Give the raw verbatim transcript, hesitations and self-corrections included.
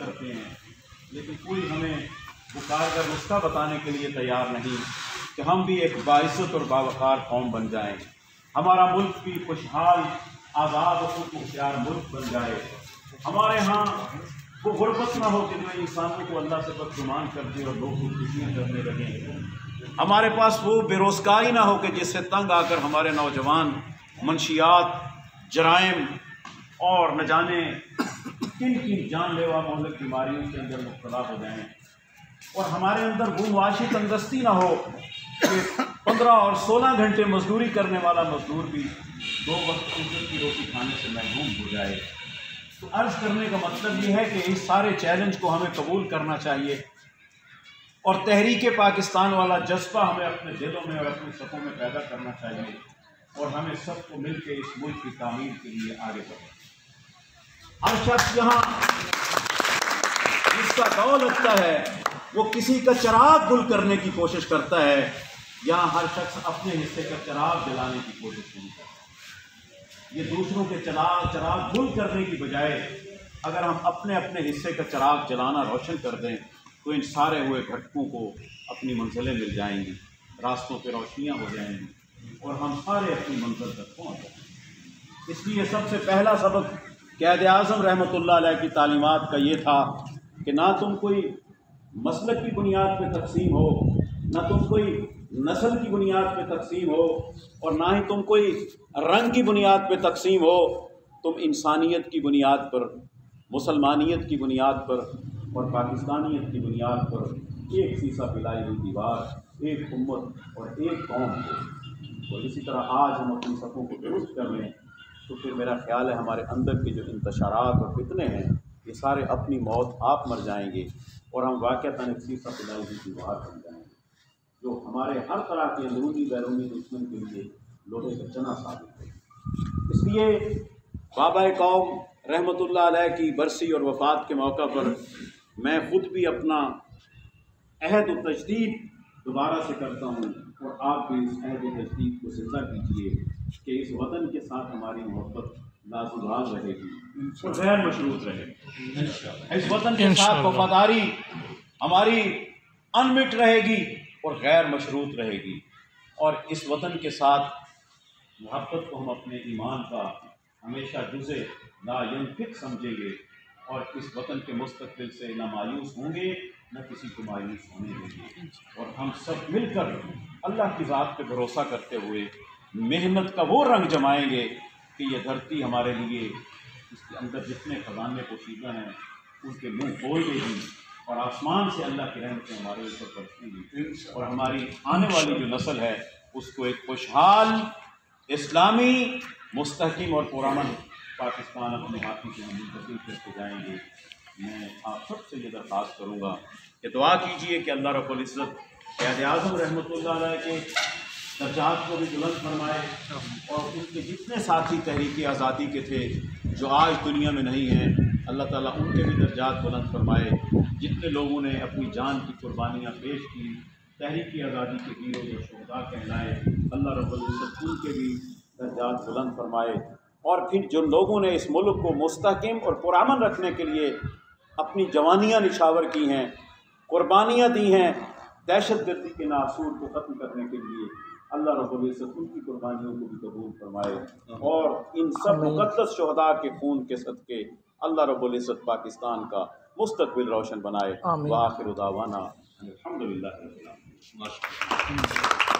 کرتے ہیں، لیکن کوئی ہمیں وہ کارگر نسخہ بتانے کے لیے تیار نہیں کہ ہم بھی ایک باعزت اور باوقار قوم بن جائیں، ہمارا ملک بھی خوشحال آزاد و خود مختار ملک بن جائے، ہمارے ہاں وہ غربت نہ ہو کہ جو انسانوں کو اللہ سے بدگمان کر دے اور لوگ خودکشیاں کرنے لگیں، ہمارے پاس وہ بے روزگاری نہ ہو کہ جس سے تنگ آ کر ہمارے نوجوان منشیات، جرائم اور نہ جانے کن کن جان لیوا مہلک بیماریوں کے اندر مبتلا ہو جائیں، اور ہمارے اندر وہ معاشی تندرستی نہ ہو کہ پندرہ اور سولہ گھنٹے مزدوری کرنے والا مزدور بھی دو وقت کی روٹی کھانے سے محروم ہو جائے۔ تو عرض کرنے کا مطلب یہ ہے کہ اس سارے چیلنج کو ہمیں قبول کرنا چاہیے، اور تحریک پاکستان والا جذبہ ہمیں اپنے دلوں میں اور اپنی صفوں میں پیدا کرنا چاہیے، اور ہمیں سب کو مل کے اس ملک کی تعمیر کے لیے آگے بڑھنا۔ ہر شخص یہاں جس کا دو لگتا ہے وہ کسی کا چراغ گل کرنے کی کوشش کرتا ہے، یہاں ہر شخص اپنے حصے کا چراغ جلانے کی کوشش نہیں کرتا۔ یہ دوسروں کے چراغ چراغ گل کرنے کی بجائے اگر ہم اپنے اپنے حصے کا چراغ جلانا روشن کر دیں تو ان سارے ہوئے بھٹکوں کو اپنی منزلیں مل جائیں گی، راستوں پہ روشنیاں ہو جائیں گی، اور ہم سارے اپنی منزل تک پہنچ جائیں گے۔ اس لیے سب سے پہلا سبق قائد اعظم رحمۃ اللہ علیہ کی تعلیمات کا یہ تھا کہ نہ تم کوئی مسلک کی بنیاد پہ تقسیم ہو، نہ تم کوئی نسل کی بنیاد پہ تقسیم ہو، اور نہ ہی تم کوئی رنگ کی بنیاد پہ تقسیم ہو، تم انسانیت کی بنیاد پر، مسلمانیت کی بنیاد پر اور پاکستانیت کی بنیاد پر ایک سیسا پلائی ہوئی دیوار، ایک امت اور ایک قوم کو، اور اسی طرح آج ہم اپنی صفوں کو درست کر لیں تو پھر میرا خیال ہے ہمارے اندر کے جو انتشارات اور فتنے ہیں یہ سارے اپنی موت آپ مر جائیں گے، اور ہم واقعتاً ایک سیسا پلائی ہوئی دیوار بن جائیں گے جو ہمارے ہر طرح کے اندرونی بیرونی دشمن کے لیے لوہے کا چنا ثابت ہے۔ اس لیے بابا قوم رحمۃ اللہ علیہ کی برسی اور وفات کے موقع پر میں خود بھی اپنا عہد و تجدید دوبارہ سے کرتا ہوں، اور آپ بھی اس عہد و تجدید کو زندہ کیجیے کہ اس وطن کے ساتھ ہماری محبت لازوال رہے گی اور غیر مشروط رہے گی، اس وطن کے ساتھ وفاداری ہماری انمٹ رہے گی اور غیر مشروط رہے گی، اور اس وطن کے ساتھ محبت کو ہم اپنے ایمان کا ہمیشہ جزء لا ینفک سمجھیں گے، اور اس وطن کے مستقبل سے نہ مایوس ہوں گے نہ کسی کو مایوس ہونے دیں گے، اور ہم سب مل کر اللہ کی ذات پہ بھروسہ کرتے ہوئے محنت کا وہ رنگ جمائیں گے کہ یہ دھرتی ہمارے لیے اس کے اندر جتنے خزانے پوشیدہ ہیں ان کے منہ کھول دے گی، اور آسمان سے اللہ کی رحمتیں ہمارے اوپر برسیں گی، اور ہماری آنے والی جو نسل ہے اس کو ایک خوشحال اسلامی مستحکم اور پرامن پاکستان اپنے ہاتھوں سے ہم منتقل کرتے جائیں گے۔ میں آپ سب سے یہ درخواست کروں گا کہ دعا کیجئے کہ اللہ رب العزت قائد اعظم رحمۃ اللہ علیہ کے درجات کو بھی بلند فرمائے، اور ان کے جتنے ساتھی تحریک آزادی کے تھے جو آج دنیا میں نہیں ہیں، اللہ تعالیٰ ان کے بھی درجات بلند فرمائے، جتنے لوگوں نے اپنی جان کی قربانیاں پیش کی، تحریک آزادی کے ہیرو جو شہداء کہلائے، اللہ رب العزت ان کے بھی درجات بلند فرمائے، اور پھر جو لوگوں نے اس ملک کو مستحکم اور پرامن رکھنے کے لیے اپنی جوانیاں نشاور کی ہیں، قربانیاں دی ہیں، دہشت گردی کے ناصور کو ختم کرنے کے لیے، اللہ رب العزت ان کی قربانیوں کو بھی قبول فرمائے، اور ان سب مقدس شہداء کے خون کے صدقے اللہ رب العزت پاکستان کا مستقبل روشن بنائے۔ وآخر دعوانا الحمدللہ رب العالمین۔